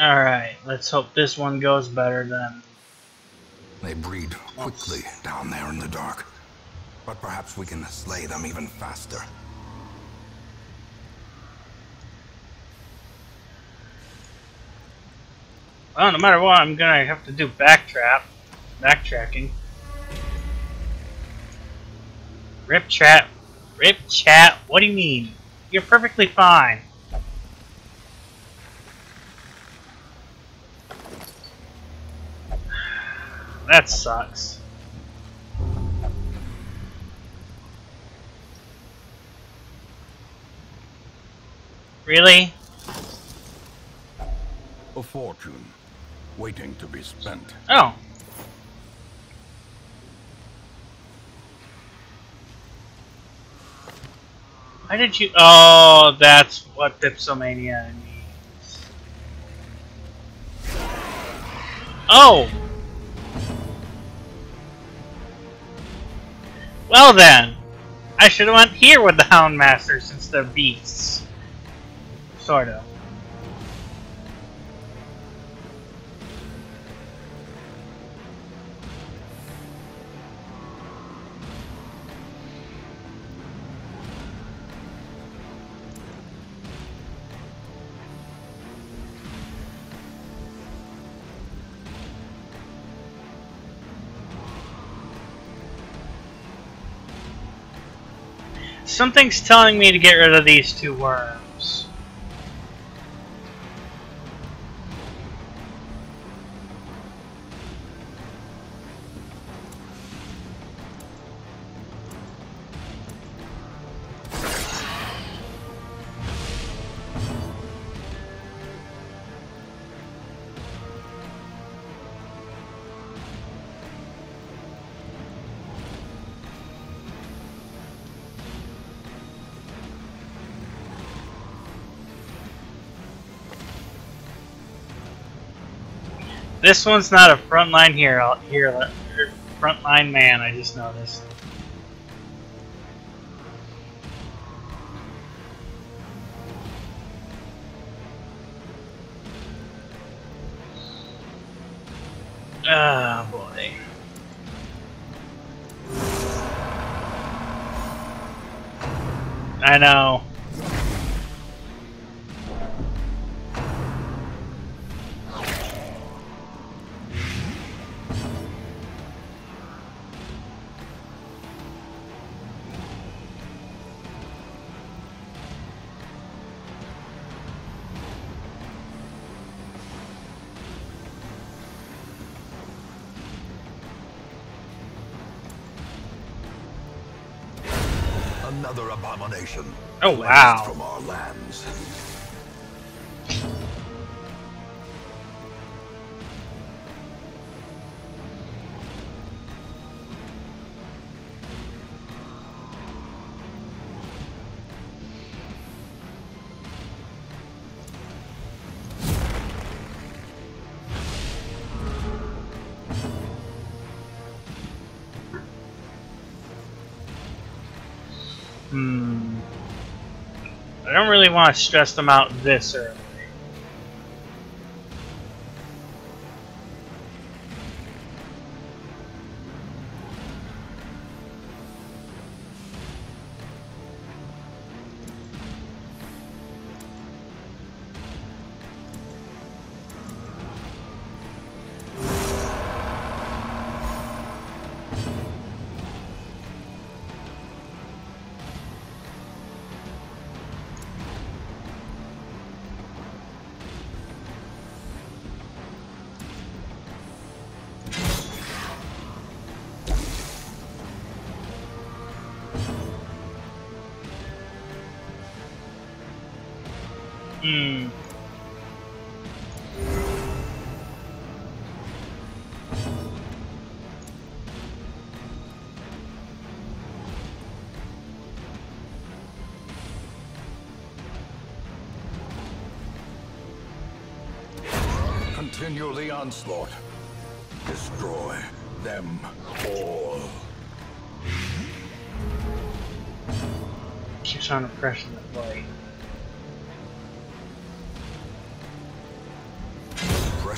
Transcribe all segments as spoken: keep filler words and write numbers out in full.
Alright, let's hope this one goes better then. They breed quickly down there in the dark, but perhaps we can slay them even faster. Well, no matter what, I'm gonna have to do backtrap, backtracking. Rip chat, rip chat. What do you mean? You're perfectly fine. That sucks. Really? A fortune, waiting to be spent. Oh. Why did you... Oh, that's what Dipsomania means. Oh! Well then, I should have went here with the Houndmaster since they're beasts. Sort of. Something's telling me to get rid of these two worms. This one's not a frontline hero, hero, frontline man, I just noticed. Oh boy. I know. Another abomination. Oh wow. From our lands. Hmm. I don't really want to stress them out this early. Hmm. Continue the onslaught. Destroy them all. Keeps on pressing the blade.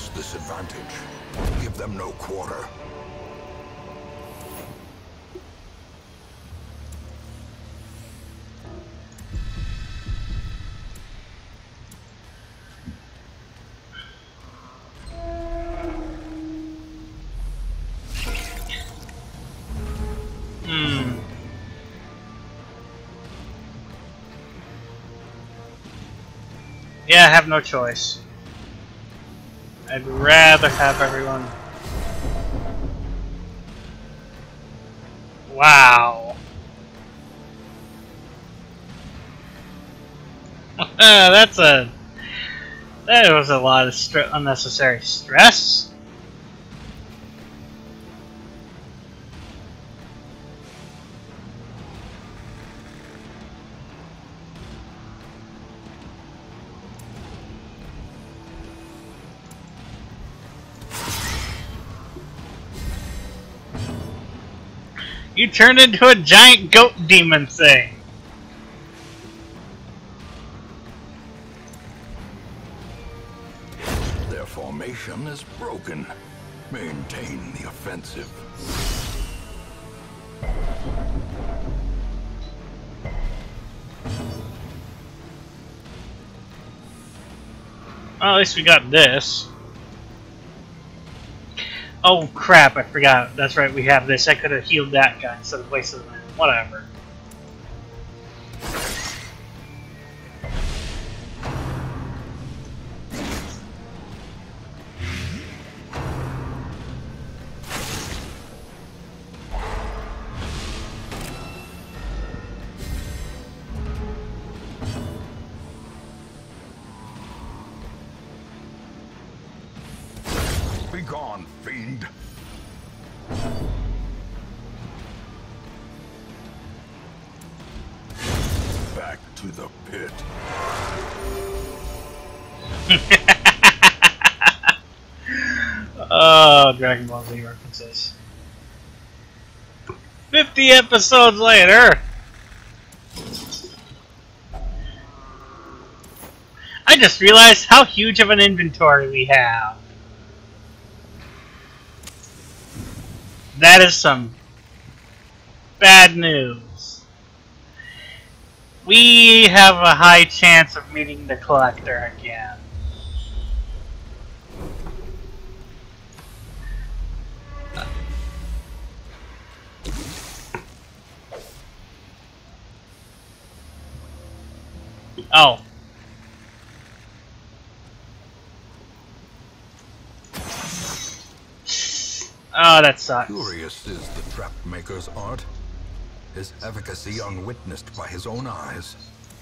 press this advantage. Give them no quarter. Hmm. Yeah, I have no choice. I'd rather have everyone... Wow. That's a... That was a lot of stre unnecessary stress. You turned into a giant goat demon thing. Their formation is broken. Maintain the offensive. Well, at least we got this. Oh crap, I forgot. That's right, we have this. I could have healed that guy instead of wasting it. Whatever. Be gone, fiend. Back to the pit. Oh, Dragon Ball Z references. Fifty episodes later. I just realized how huge of an inventory we have. That is some bad news. We have a high chance of meeting the Collector again. Oh. Oh, that sucks. Curious is the trap maker's art. His efficacy unwitnessed by his own eyes.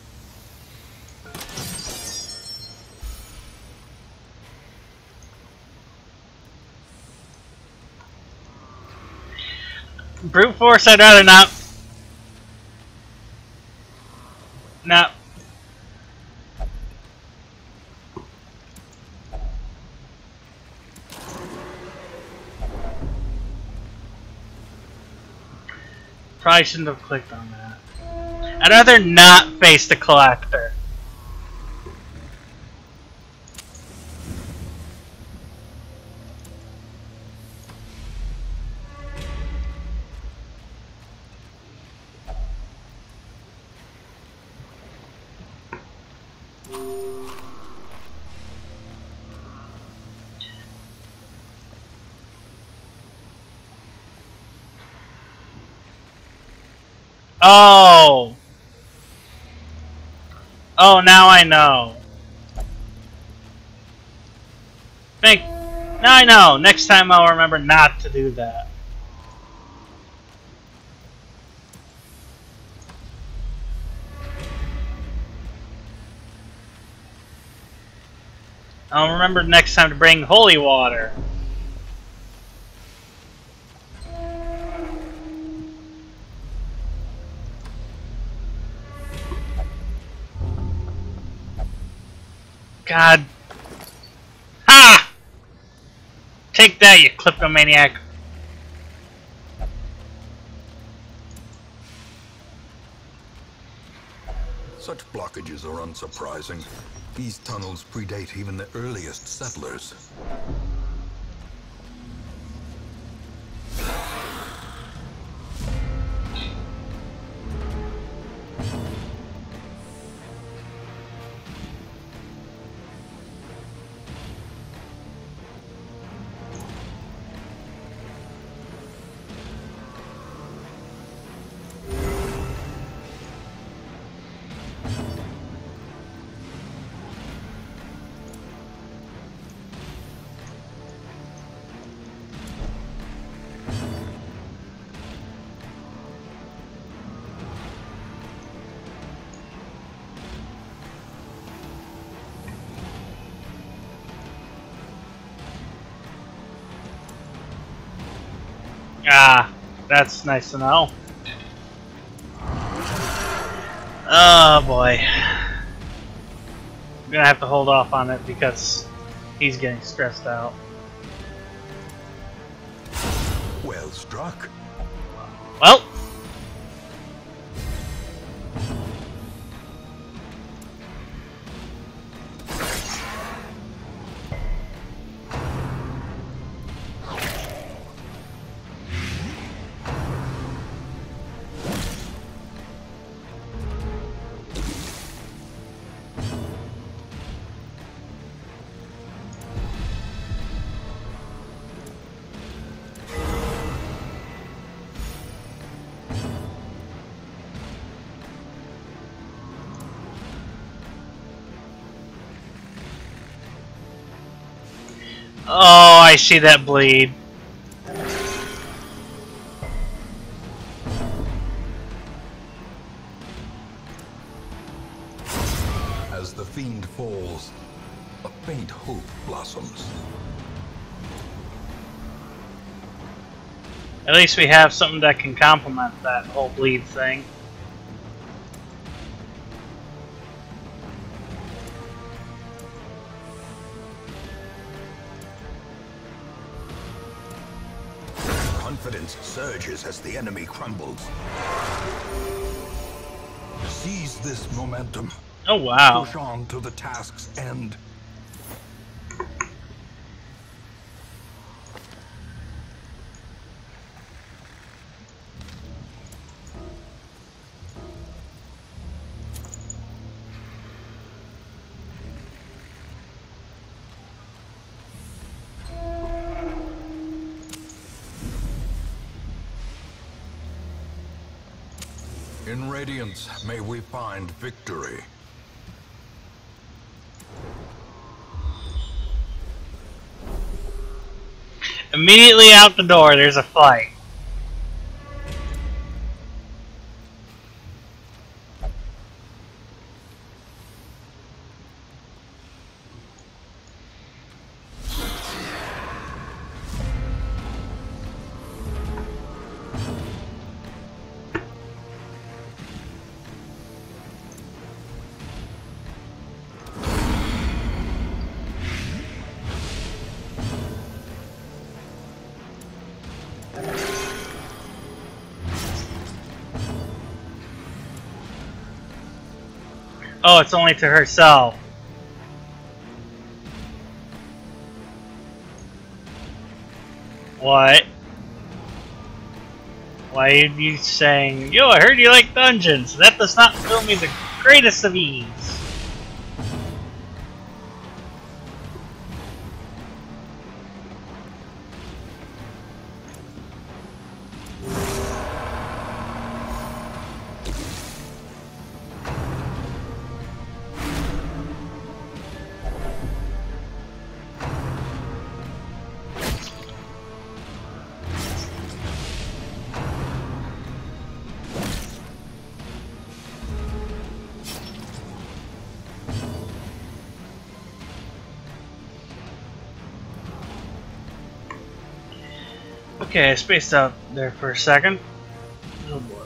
Brute force, I'd rather not. No. Probably shouldn't have clicked on that. I'd rather not face the Collector. Oh! Oh, now I know. Think. Now I know. Next time I'll remember not to do that. I'll remember next time to bring holy water. God. Ha! Take that, you kleptomaniac. Such blockages are unsurprising. These tunnels predate even the earliest settlers. Ah, that's nice to know. Oh boy. I'm gonna have to hold off on it because he's getting stressed out. Well struck. Well. Oh, I see that bleed. As the fiend falls, a faint hope blossoms. At least we have something that can complement that whole bleed thing. Confidence surges as the enemy crumbles. Seize this momentum. Oh wow. Push on to the task's end. In Radiance, may we find victory. Immediately out the door, there's a fight. Oh, it's only to herself. What? Why are you saying, yo, I heard you like dungeons. That does not fill me the greatest of ease. Okay, I spaced out there for a second. Oh boy.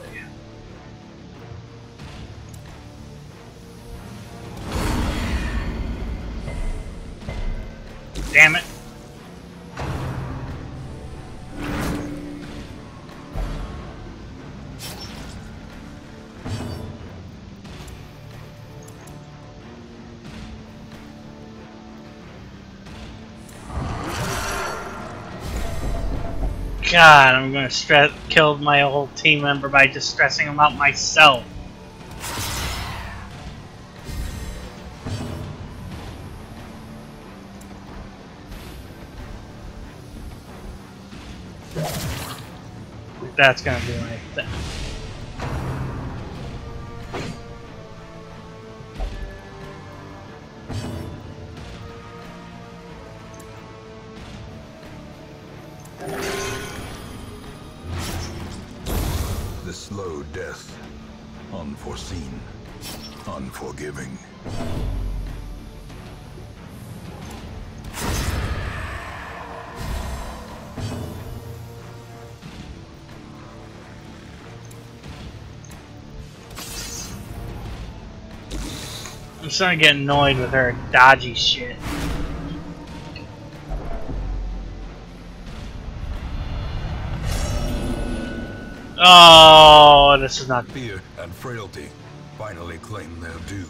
Damn it. God, I'm gonna stress kill my whole team member by just stressing him out myself. That's gonna do anything. The slow death, unforeseen, unforgiving. I'm starting to get annoyed with her dodgy shit. Oh, this is not. Fear and frailty finally claim their due.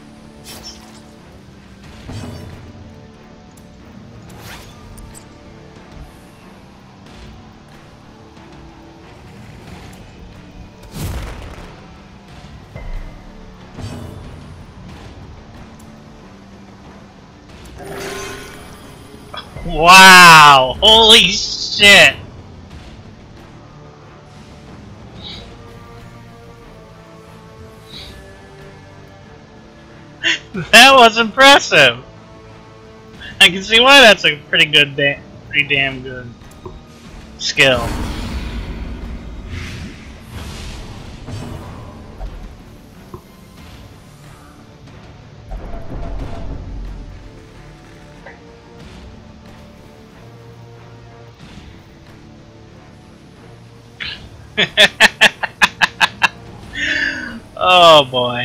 Wow! Holy shit! That was impressive. I can see why that's a pretty good, da pretty damn good skill. Oh boy.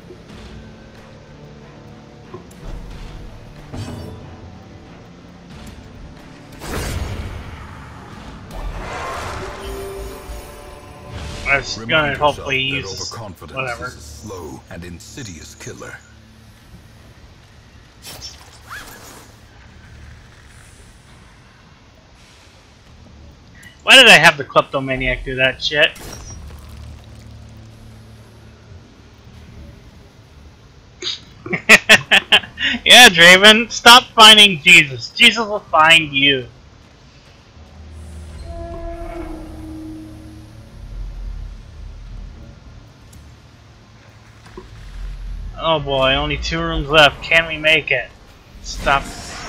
I was gonna hopefully use whatever. Is a slow and insidious killer. Why did I have the kleptomaniac do that shit? Yeah, Draven, stop finding Jesus. Jesus will find you. Oh boy, only two rooms left. Can we make it? Stop.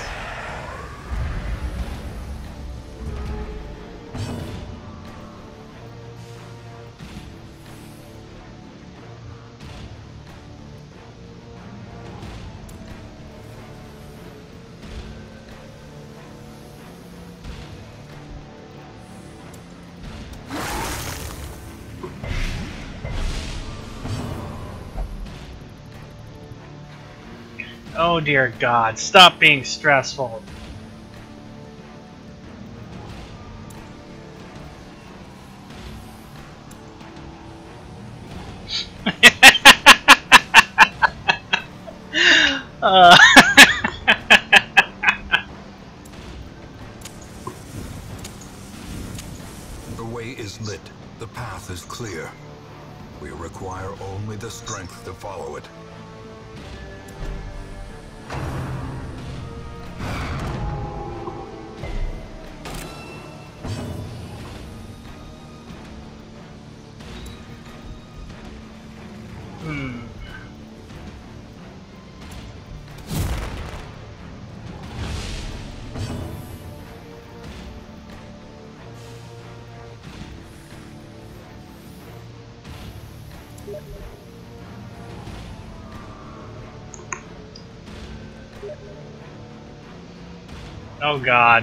Oh dear God, stop being stressful. uh. The way is lit. The path is clear. We require only the strength to follow it. Hmm. Oh God.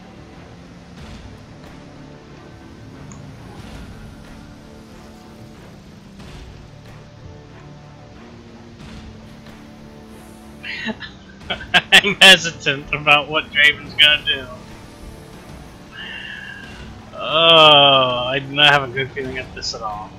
I'm hesitant about what Draven's gonna do. Oh, I do not have a good feeling at this at all.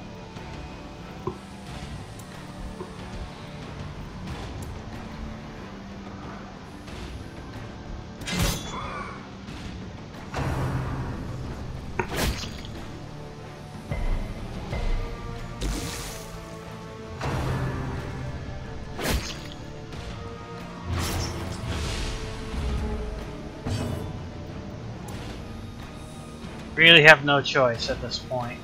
Really have no choice at this point.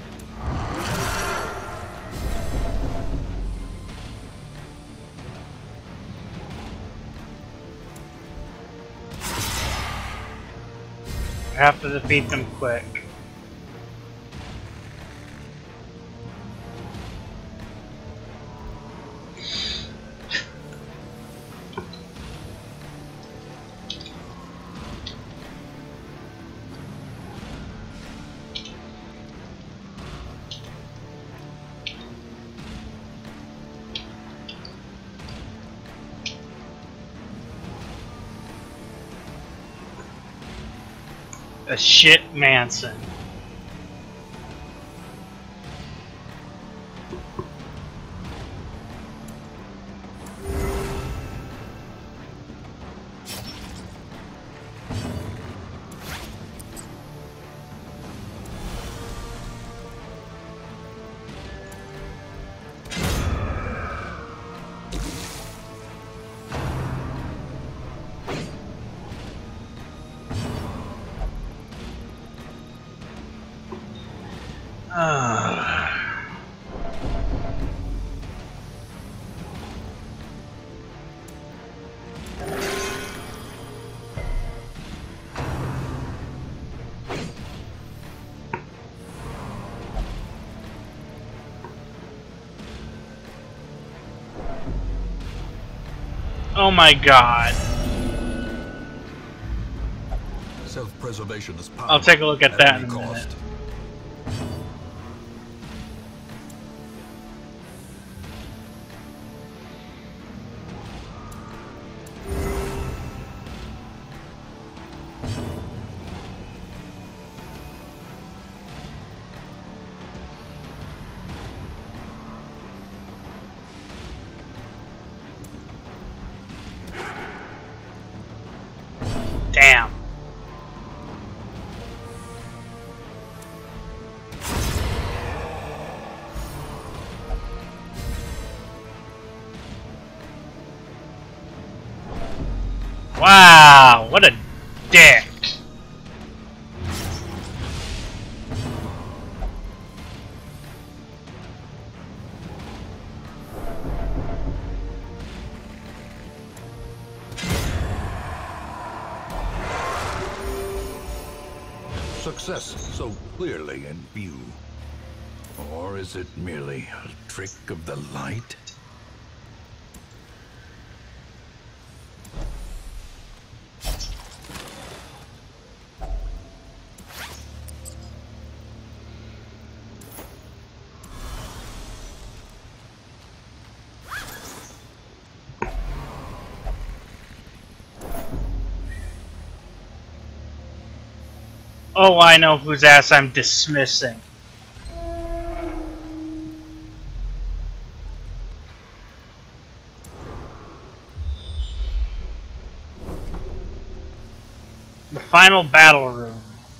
I have to defeat them quick. A shit Manson. Oh my god. Self-preservation is power. I'll take a look at that in a cost. minute. Damn. Wow, what a dick. Success so clearly in view. Or is it merely a trick of the light? Oh, I know whose ass I'm dismissing. The final battle room.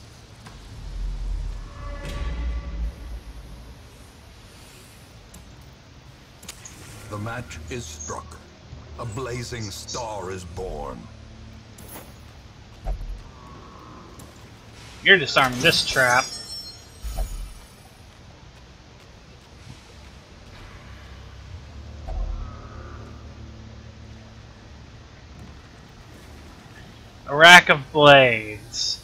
The match is struck. A blazing star is born. You're disarming this trap. A rack of blades.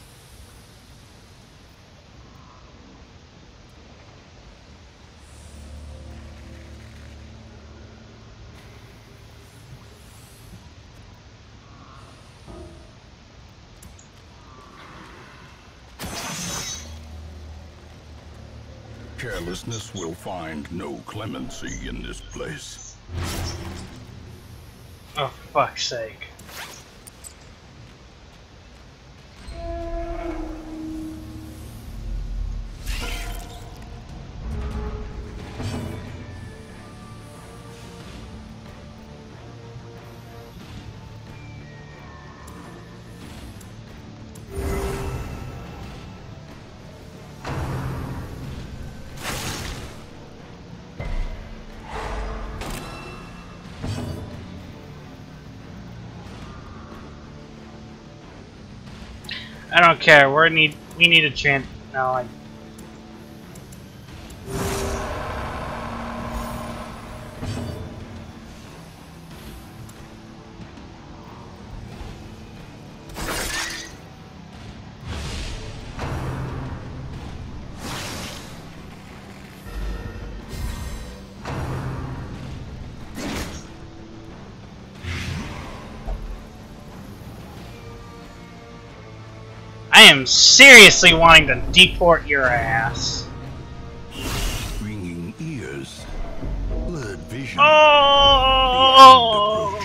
Carelessness will find no clemency in this place. Oh, for fuck's sake. I don't care. We need we need a chance No, I... I am seriously wanting to deport your ass. Ringing ears, blurred vision. Oh!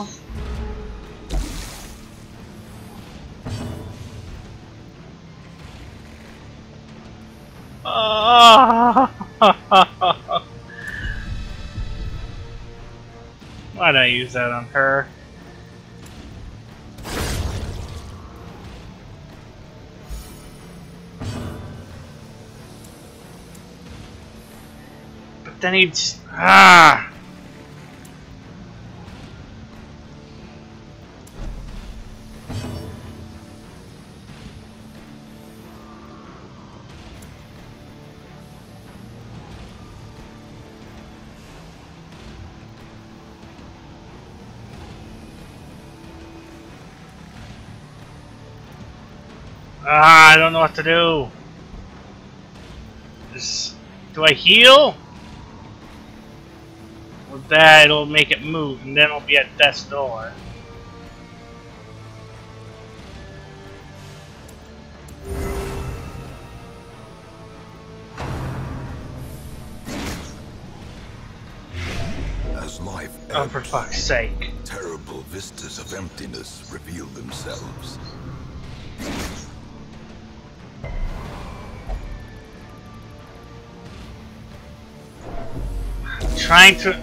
Oh! Why'd I use that on her? But then he'd... Ah! Ah, I don't know what to do. Just, do I heal? With that, it'll make it move, and then it'll be at death's door. As life ebbs, Oh, for fuck's sake. terrible vistas of emptiness reveal themselves. Trying to...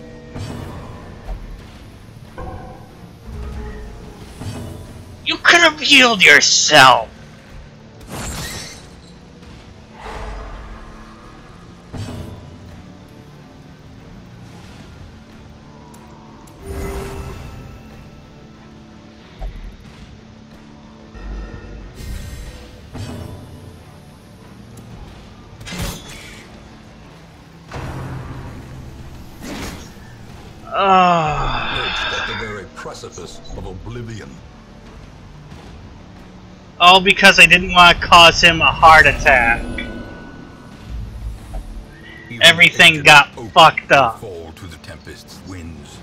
You could have healed yourself! Perched at the very precipice of oblivion. All because I didn't want to cause him a heart attack. Even Everything aged got oak fucked up. Fall to the tempest's winds.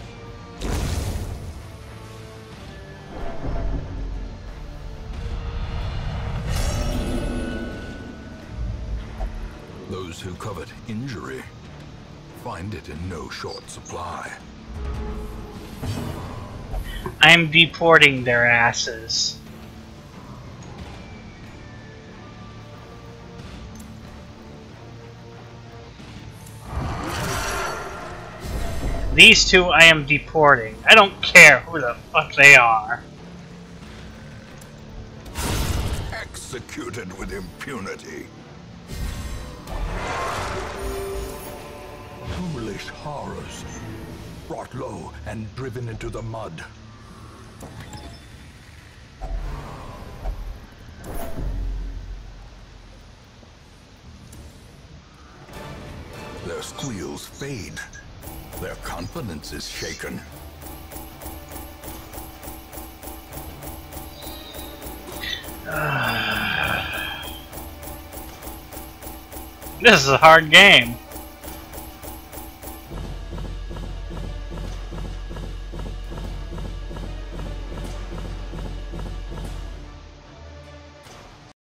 Those who covet injury find it in no short supply. I'm deporting their asses. These two I am deporting. I don't care who the fuck they are. Executed with impunity. Foolish horrors, brought low and driven into the mud. Their squeals fade. Their confidence is shaken. This is a hard game.